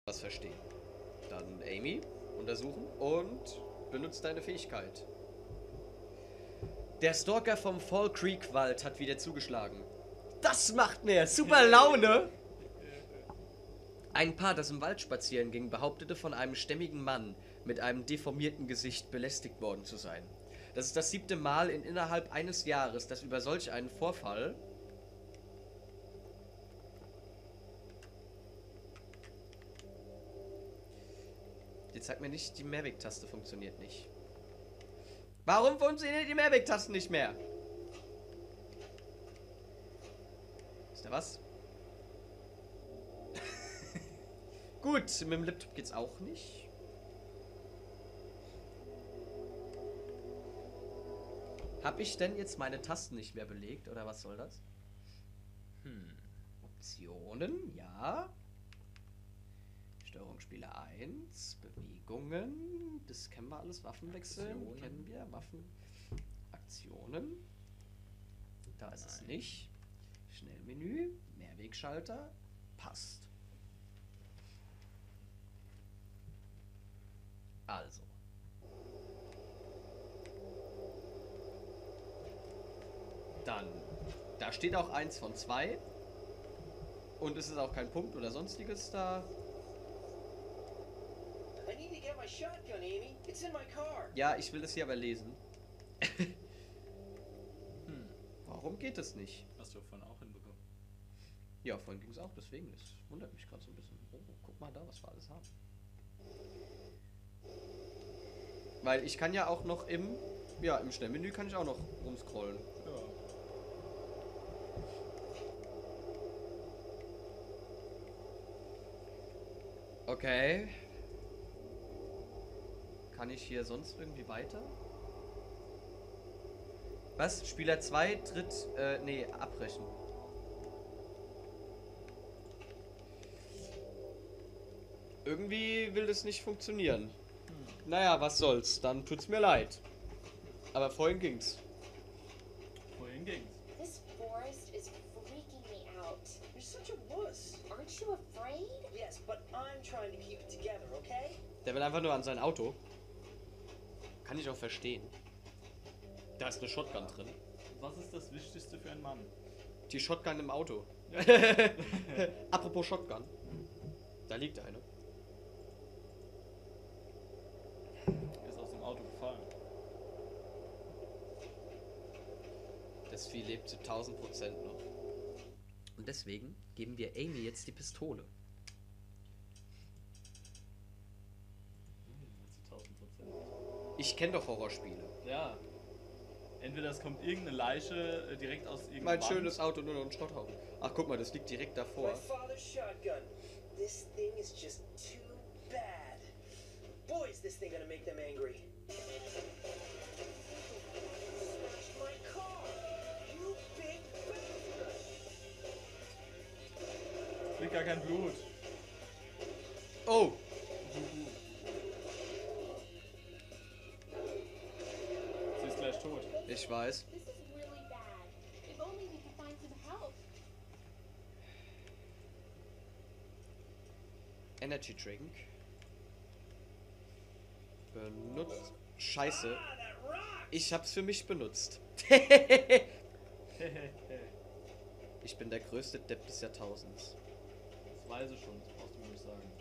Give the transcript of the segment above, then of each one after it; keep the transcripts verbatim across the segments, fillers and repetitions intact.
was verstehen. Dann Amy untersuchen und benutzt deine Fähigkeit. Der Stalker vom Fall Creek Wald hat wieder zugeschlagen. Das macht mir super Laune! Ein Paar, das im Wald spazieren ging, behauptete von einem stämmigen Mann mit einem deformierten Gesicht belästigt worden zu sein. Das ist das siebte Mal in innerhalb eines Jahres, dass über solch einen Vorfall Jetzt sagt mir nicht, die Mehrwegtaste funktioniert nicht. Warum funktioniert die Mehrwegtaste nicht mehr? Ist da was? Gut, mit dem Laptop geht's auch nicht. Hab ich denn jetzt meine Tasten nicht mehr belegt, oder was soll das? Hm. Optionen, ja. Steuerung Spieler eins, Bewegungen, das kennen wir alles, Waffen wechseln, Aktionen. Kennen wir, Waffen, Aktionen, da ist Nein. es nicht, Schnellmenü, Mehrwegschalter, passt. Also. Dann, da steht auch eins von zwei und es ist auch kein Punkt oder sonstiges da. Ja, ich will das hier aber lesen. hm. Warum geht das nicht? Hast du vorhin auch hinbekommen. Ja, vorhin ging es auch, deswegen. Das wundert mich gerade so ein bisschen. Oh, guck mal da, was wir alles haben. Weil ich kann ja auch noch im, ja, im Schnellmenü kann ich auch noch rumscrollen. Ja. Okay. Kann ich hier sonst irgendwie weiter? Was? Spieler zwei tritt, äh, nee, abbrechen. Irgendwie will das nicht funktionieren. Hm. Naja, was soll's, dann tut's mir leid. Aber vorhin ging's. Vorhin ging's. This forest is freaking me out. You're such a wuss. Aren't you afraid? Yes, but I'm trying to keep it together, okay? Der will einfach nur an sein Auto. Kann ich auch verstehen. Da ist eine Shotgun drin. Was ist das Wichtigste für einen Mann? Die Shotgun im Auto. Apropos Shotgun. Da liegt eine. Ist aus dem Auto gefallen. Das Vieh lebt zu tausend Prozent noch. Und deswegen geben wir Amy jetzt die Pistole. Ich kenne doch Horrorspiele. Ja. Entweder es kommt irgendeine Leiche äh, direkt aus irgendeinem Mein Wand. schönes Auto, nur noch ein Schrotthaufen. Ach, guck mal, das liegt direkt davor. My father's shotgun. This thing is just too bad. Boy, is this thing gonna make them angry. Smashed my car. You big bastard. Kriegt gar kein Blut. Oh! Sie ist gleich tot. Ich weiß. This is really bad. If only we could find some help. Energy Drink. Benutzt. Scheiße. Ich hab's für mich benutzt. Ich bin der größte Depp des Jahrtausends. Das weiß ich schon, das brauchst du mir nicht sagen.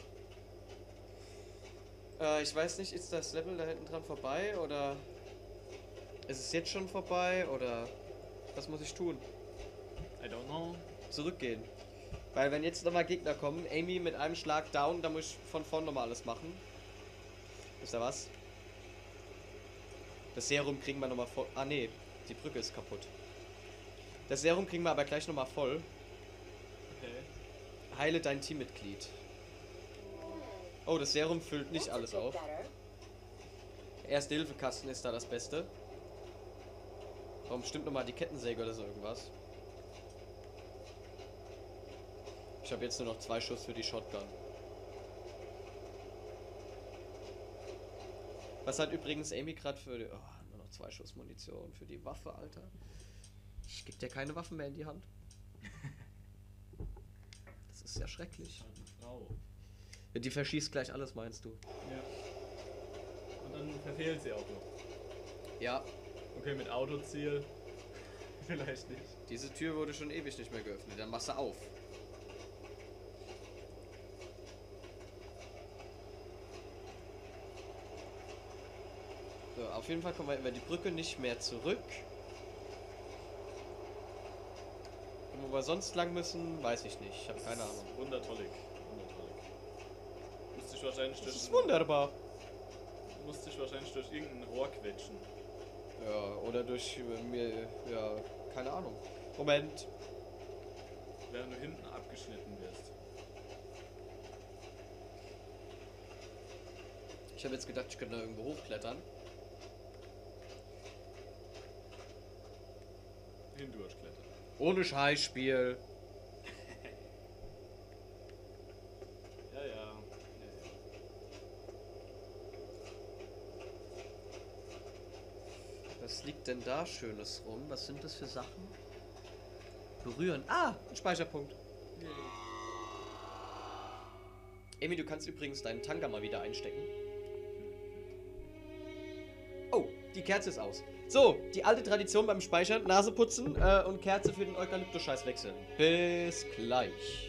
Äh, ich weiß nicht, ist das Level da hinten dran vorbei oder ist es jetzt schon vorbei oder was muss ich tun? I don't know. Zurückgehen. Weil wenn jetzt nochmal Gegner kommen, Amy mit einem Schlag down, dann muss ich von vorn nochmal alles machen. Ist da was? Das Serum kriegen wir nochmal voll. Ah ne, die Brücke ist kaputt. Das Serum kriegen wir aber gleich nochmal voll. Okay. Heile dein Teammitglied. Oh, das Serum füllt nicht alles auf. Erste-Hilfe-Kasten ist da das Beste. Warum stimmt nochmal die Kettensäge oder so irgendwas? Ich habe jetzt nur noch zwei Schuss für die Shotgun. Was hat übrigens Amy gerade für die... Oh, nur noch zwei Schuss Munition für die Waffe, Alter. Ich gebe dir keine Waffen mehr in die Hand. Das ist ja schrecklich. Halt eine Frau. Die verschießt gleich alles, meinst du? Ja. Und dann verfehlt sie auch noch. Ja. Okay, mit Autoziel. Vielleicht nicht. Diese Tür wurde schon ewig nicht mehr geöffnet. Dann machst du auf. So, auf jeden Fall kommen wir über die Brücke nicht mehr zurück. Und wo wir sonst lang müssen, weiß ich nicht. Ich habe keine Ahnung. Wundertollig. Wundertollig. Musste ich wahrscheinlich Das durch. ist wunderbar. Musste ich wahrscheinlich durch irgendein Rohr quetschen. Ja, oder durch äh, mir, ja, keine Ahnung. Moment. Während du hinten abgeschnitten wirst. Ich habe jetzt gedacht, ich könnte da irgendwo hochklettern. Hindurchklettern. Ohne Scheißspiel. Ja, ja. ja, ja. Was liegt denn da Schönes rum? Was sind das für Sachen? Berühren. Ah, ein Speicherpunkt. Emi, du kannst übrigens deinen Tanga mal wieder einstecken. Oh, die Kerze ist aus. So, die alte Tradition beim Speichern. Nase putzen äh, und Kerze für den Eukalyptus-Scheiß wechseln. Bis gleich.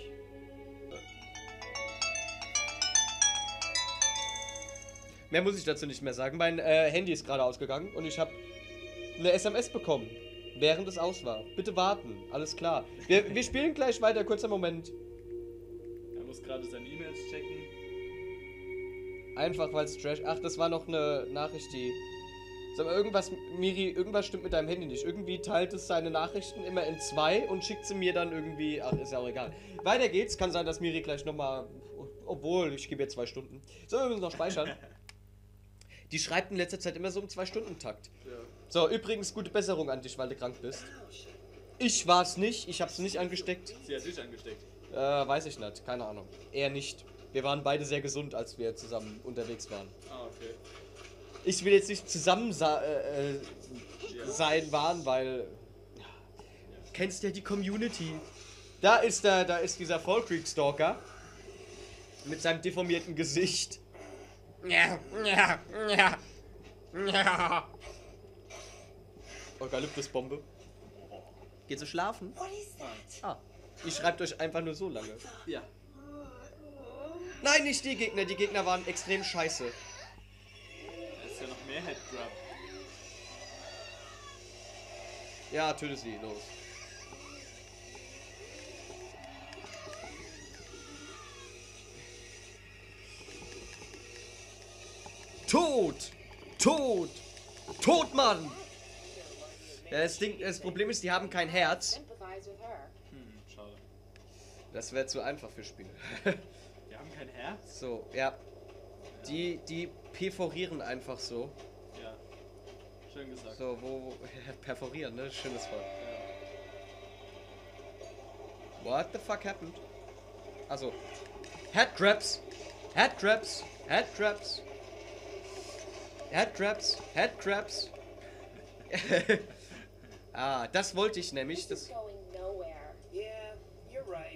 Mehr muss ich dazu nicht mehr sagen. Mein äh, Handy ist gerade ausgegangen und ich habe eine S M S bekommen, während es aus war. Bitte warten, alles klar. Wir, wir spielen gleich weiter, kurzer Moment. Er muss gerade seine E-Mails checken. Einfach weil es Trash. Ach, das war noch eine Nachricht, die. Sag mal, irgendwas, Miri, irgendwas stimmt mit deinem Handy nicht. Irgendwie teilt es seine Nachrichten immer in zwei und schickt sie mir dann irgendwie. Ach, ist ja auch egal. Weiter geht's. Kann sein, dass Miri gleich nochmal. Obwohl, ich gebe jetzt zwei Stunden. So, wir müssen noch speichern. Die schreibt in letzter Zeit immer so im zwei-Stunden-Takt. Ja. So, übrigens, gute Besserung an dich, weil du krank bist. Ich war's nicht, ich hab's nicht angesteckt. Sie hat dich angesteckt. Äh, weiß ich nicht, keine Ahnung. Eher nicht. Wir waren beide sehr gesund, als wir zusammen unterwegs waren. Ah, okay. Ich will jetzt nicht zusammen äh, äh, Ja. sein waren, weil. Ja. Kennst ja die Community. Da ist der, da ist dieser Fall Creek Stalker. Mit seinem deformierten Gesicht. Ja, ja, ja, ja. Eukalyptusbombe. Geht zu schlafen? What is that? Ah. Ihr schreibt euch einfach nur so lange. Ja. Nein, nicht die Gegner. Die Gegner waren extrem scheiße. Da ist ja noch mehr Headgrab. Ja, töte sie. Los. Tot! Tot! Tot, Mann! Ja, das, Ding, das Problem ist, die haben kein Herz. Sympathize with her. Hm, schade. Das wäre zu einfach für Spiele. Wir haben kein Herz? So, ja. Die, die perforieren einfach so. Ja. Schön gesagt. So, wo... perforieren, ne? Schönes Wort. Ja. What the fuck happened? Also, Headcrabs! Headcrabs! Headcrabs! Headcrabs! Headcrabs! Ah, das wollte ich nämlich. This is Das, going nowhere. Yeah, you're right.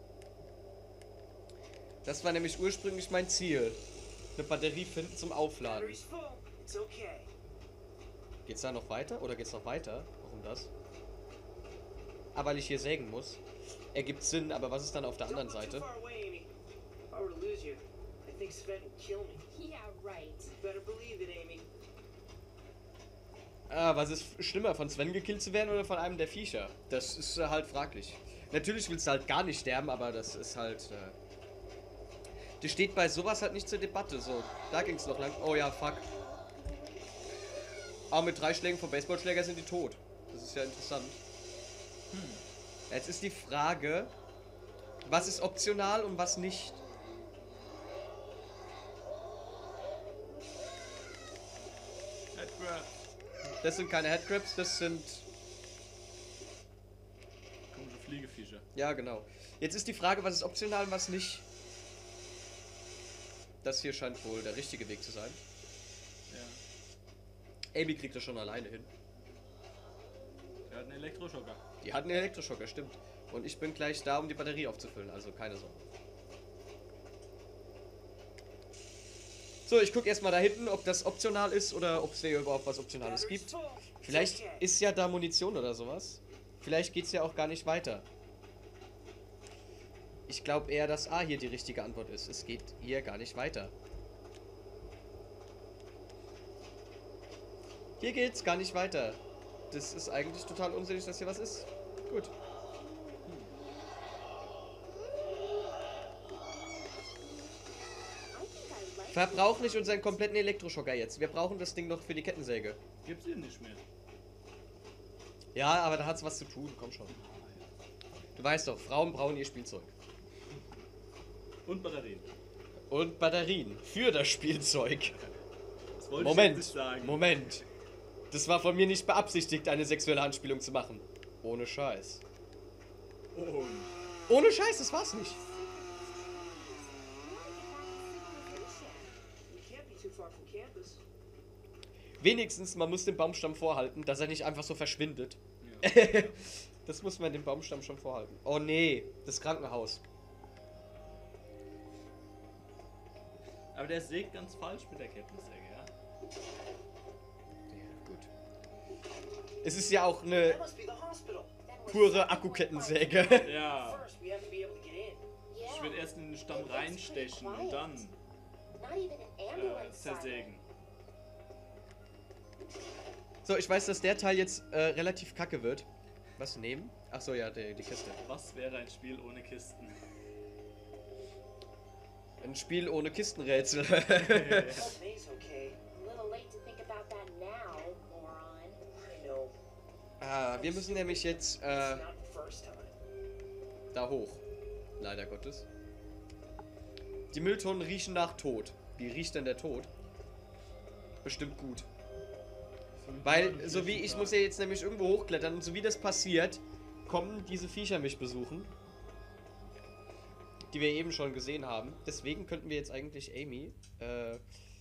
das war nämlich ursprünglich mein Ziel. Eine Batterie finden zum Aufladen. Battery's full. It's okay. Geht's da noch weiter? Oder geht's noch weiter? Warum das? Ah, weil ich hier sägen muss. Ergibt Sinn, aber was ist dann auf der anderen Don't go too Seite? far away, Amy. If I were to lose you, I think Sven would kill me. Yeah, right. Better believe it, Amy. Ah, was ist schlimmer, von Sven gekillt zu werden oder von einem der Viecher? Das ist äh, halt fraglich. Natürlich willst du halt gar nicht sterben, aber das ist halt... Äh, das steht bei sowas halt nicht zur Debatte. So, da ging's noch lang. Oh ja, fuck. Aber mit drei Schlägen vom Baseballschläger sind die tot. Das ist ja interessant. Hm. Jetzt ist die Frage, was ist optional und was nicht? Headgrab. Das sind keine Headcrabs, das sind... Komische Fliegeviecher. Ja, genau. Jetzt ist die Frage, was ist optional und was nicht? Das hier scheint wohl der richtige Weg zu sein. Ja. Amy kriegt das schon alleine hin. Er hat einen Elektroschocker. Die hat einen Elektroschocker, stimmt. Und ich bin gleich da, um die Batterie aufzufüllen, also keine Sorge. So, ich gucke erstmal da hinten, ob das optional ist oder ob es hier überhaupt was Optionales gibt. Vielleicht ist ja da Munition oder sowas. Vielleicht geht es ja auch gar nicht weiter. Ich glaube eher, dass A hier die richtige Antwort ist. Es geht hier gar nicht weiter. Hier geht's gar nicht weiter. Das ist eigentlich total unsinnig, dass hier was ist. Gut. Verbrauch nicht unseren kompletten Elektroschocker jetzt. Wir brauchen das Ding noch für die Kettensäge. Gibt's ihn nicht mehr. Ja, aber da hat's was zu tun. Komm schon. Du weißt doch, Frauen brauchen ihr Spielzeug. Und Batterien. Und Batterien für das Spielzeug. Das wollte ich Moment, jetzt nicht sagen. Moment. Das war von mir nicht beabsichtigt, eine sexuelle Anspielung zu machen. Ohne Scheiß. Oh. Ohne Scheiß, das war's nicht. You can't be too far from campus. Wenigstens, man muss den Baumstamm vorhalten, dass er nicht einfach so verschwindet. Ja. Das muss man dem Baumstamm schon vorhalten. Oh nee, das Krankenhaus. Aber der sägt ganz falsch mit der Kettensäge, ja? Ja, gut. Es ist ja auch eine That must be the hospital. pure Akkukettensäge. Ja. First, we have to be able to get in. Ich würde erst in den Stamm reinstechen und dann Not even an äh, ambulance siren. zersägen. So, ich weiß, dass der Teil jetzt äh, relativ kacke wird. Was nehmen? Ach so, ja, die, die Kiste. Was wäre ein Spiel ohne Kisten? Ein Spiel ohne Kistenrätsel. May's okay. A little late to think about that now, moron. I know. Ah, wir müssen nämlich jetzt It's äh, not the first time. da hoch. Leider Gottes. Die Mülltonnen riechen nach Tod. Wie riecht denn der Tod? Bestimmt gut. Weil, so wie ich muss ja jetzt nämlich irgendwo hochklettern und so wie das passiert, kommen diese Viecher mich besuchen. Die wir eben schon gesehen haben. Deswegen könnten wir jetzt eigentlich Amy, äh,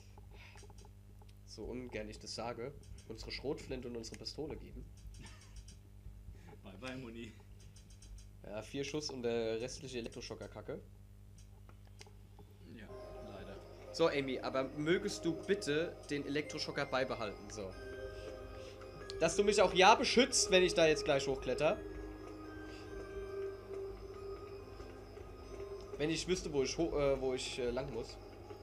so ungern ich das sage, unsere Schrotflinte und unsere Pistole geben. Bye bye, Moni. Ja, vier Schuss und der restliche Elektroschocker-Kacke. Ja, leider. So, Amy, aber mögest du bitte den Elektroschocker beibehalten, so. Dass du mich auch ja beschützt, wenn ich da jetzt gleich hochkletter. Wenn ich wüsste, wo ich, ho äh, wo ich äh, lang muss.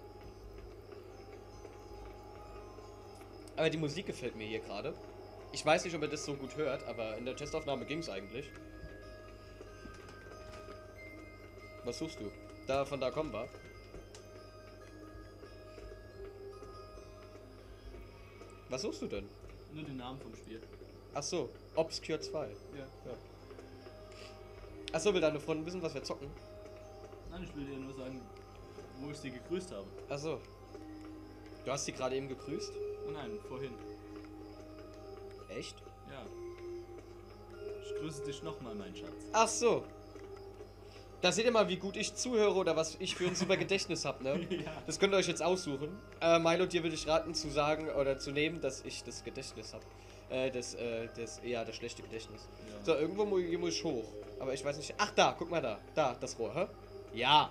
Aber die Musik gefällt mir hier gerade. Ich weiß nicht, ob ihr das so gut hört, aber in der Testaufnahme ging es eigentlich. Was suchst du? Da, von da kommen wir. Was suchst du denn? Nur den Namen vom Spiel. Ach so, Obscure zwei. Ja. Ja. Ach so, will deine Freundin wissen, was wir zocken? Nein, ich will dir nur sagen, wo ich sie gegrüßt habe. Ach so. Du hast sie gerade eben gegrüßt? Oh nein, vorhin. Echt? Ja. Ich grüße dich nochmal, mein Schatz. Ach so. Da seht ihr mal, wie gut ich zuhöre oder was ich für ein super Gedächtnis habe, ne? Ja. Das könnt ihr euch jetzt aussuchen. Äh, Milo, dir würde ich raten zu sagen oder zu nehmen, dass ich das Gedächtnis habe. Äh, das, äh, das, ja, das schlechte Gedächtnis. Ja. So, irgendwo mu hier muss ich hoch. Aber ich weiß nicht. Ach, da, guck mal da. Da, das Rohr, hä? Ja.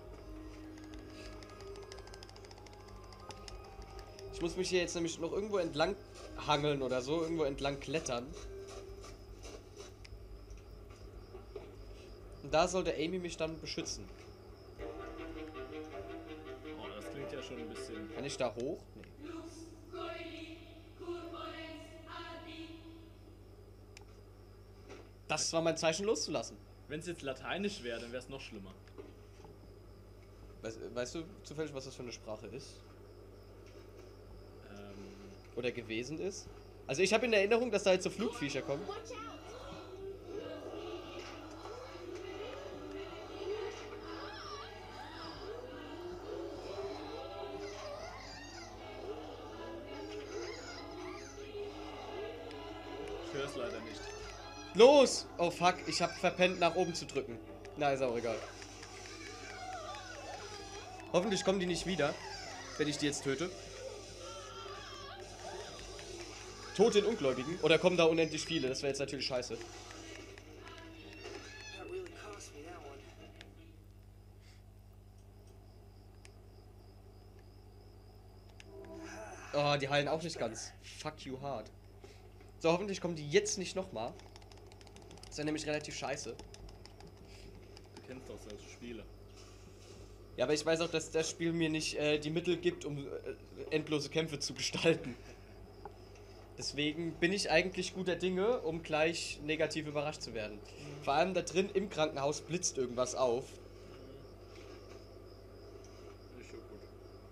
Ich muss mich hier jetzt nämlich noch irgendwo entlang hangeln oder so, irgendwo entlang klettern. Und da sollte Amy mich dann beschützen. Oh, das klingt ja schon ein bisschen. Kann ich da hoch? Nee. Das war mein Zeichen loszulassen. Wenn es jetzt lateinisch wäre, dann wäre es noch schlimmer. Weißt, weißt du zufällig, was das für eine Sprache ist? Ähm, Oder gewesen ist? Also ich habe in Erinnerung, dass da jetzt so Flugviecher kommen. Watch out! ich höre es leider nicht. Los! Oh fuck, ich habe verpennt, nach oben zu drücken. Na, ist auch egal. Hoffentlich kommen die nicht wieder, wenn ich die jetzt töte. Tod den Ungläubigen? Oder kommen da unendlich viele? Das wäre jetzt natürlich scheiße. That really cost me that one. Oh, die heilen auch nicht ganz. Fuck you hard. So, hoffentlich kommen die jetzt nicht nochmal. Das wäre nämlich relativ scheiße. Du kennst doch solche Spiele. Ja, aber ich weiß auch, dass das Spiel mir nicht äh, die Mittel gibt, um äh, endlose Kämpfe zu gestalten. Deswegen bin ich eigentlich guter Dinge, um gleich negativ überrascht zu werden. Vor allem da drin im Krankenhaus blitzt irgendwas auf. Ist schon gut.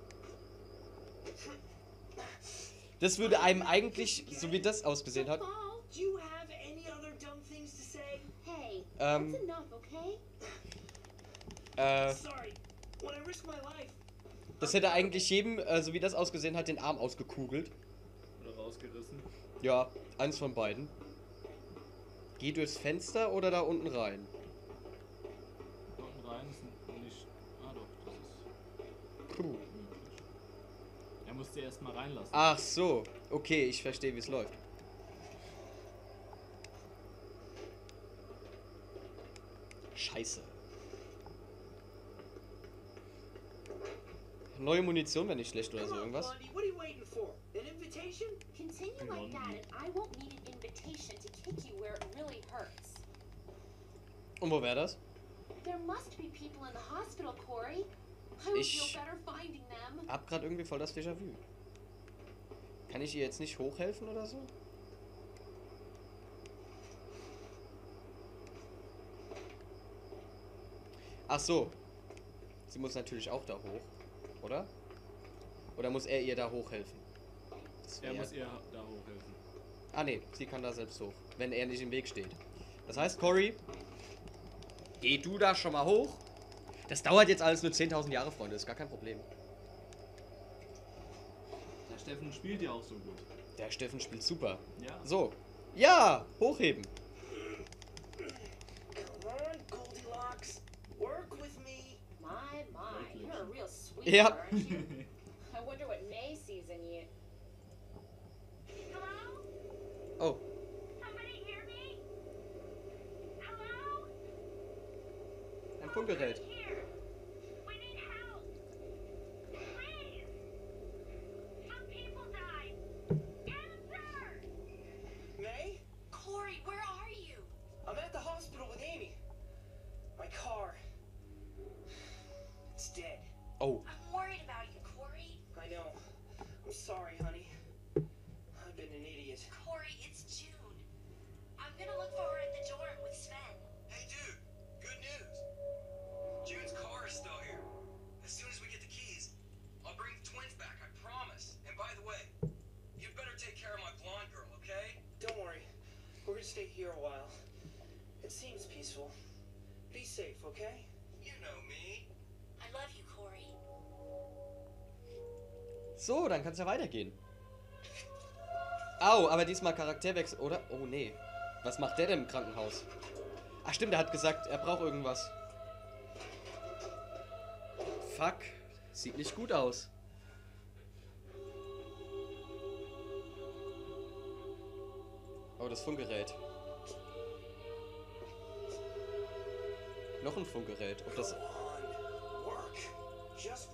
Das würde einem eigentlich, so wie das ausgesehen hat, Do you have any other dumb things to say? Hey, Ähm. that's enough, okay? äh, Sorry. When I risk my life. das hätte eigentlich jedem, äh, so wie das ausgesehen hat, den Arm ausgekugelt. Oder rausgerissen. Ja, eins von beiden. Geh durchs Fenster oder da unten rein? Da unten rein ist nicht. Ah doch, das ist Puh. möglich. Er musste erst mal reinlassen. Ach so, okay, ich verstehe, wie es läuft. Scheiße. Neue Munition wäre nicht schlecht oder so Come on, irgendwas. Blondie, what are you waiting for? An invitation? Continue like that, and I won't need an invitation to kick you where it really hurts. Und wo wäre das? There must be people in the hospital, Corey. I would Ich- feel better finding them. Hab grad irgendwie voll das Déjà-vu. Kann ich ihr jetzt nicht hochhelfen oder so? Ach so. Sie muss natürlich auch da hoch, oder? Oder muss er ihr da hochhelfen? Das Er wär- muss ihr da hochhelfen. Ah ne, sie kann da selbst hoch, wenn er nicht im Weg steht. Das heißt, Cory, geh du da schon mal hoch. Das dauert jetzt alles nur zehntausend Jahre, Freunde, ist gar kein Problem. Der Steffen spielt ja auch so gut. Der Steffen spielt super. Ja. So. Ja, hochheben. Come on, Goldilocks. Work with me. My, my, Wirklich. you're a real sweet, Ja. aren't you? I wonder what May sees in you. Hello? Oh, Somebody hear me? Hello? ein Funkgerät. Here. We need help. Please. Some people died. Answer! May? Corey, where are you? I'm at the hospital with Amy. My car. It's dead. Oh, I'm worried about you, Corey. I know. I'm sorry, honey. I've been an idiot. Corey, it's June. I'm gonna look for her at the dorm with Sven. Hey dude, good news. June's car is still here. As soon as we get the keys, I'll bring the twins back, I promise. And by the way, you'd better take care of my blonde girl, okay? Don't worry. We're gonna stay here a while. It seems peaceful. Be safe, okay? You know me. I love you, Corey. so, dann kann es ja weitergehen. Au, aber diesmal Charakterwechsel, oder? Oh nee. Was macht der denn im Krankenhaus? Ach stimmt, er hat gesagt, er braucht irgendwas. Fuck. Sieht nicht gut aus. Oh, das Funkgerät. Noch ein Funkgerät. Ob das... Go on. Work. Just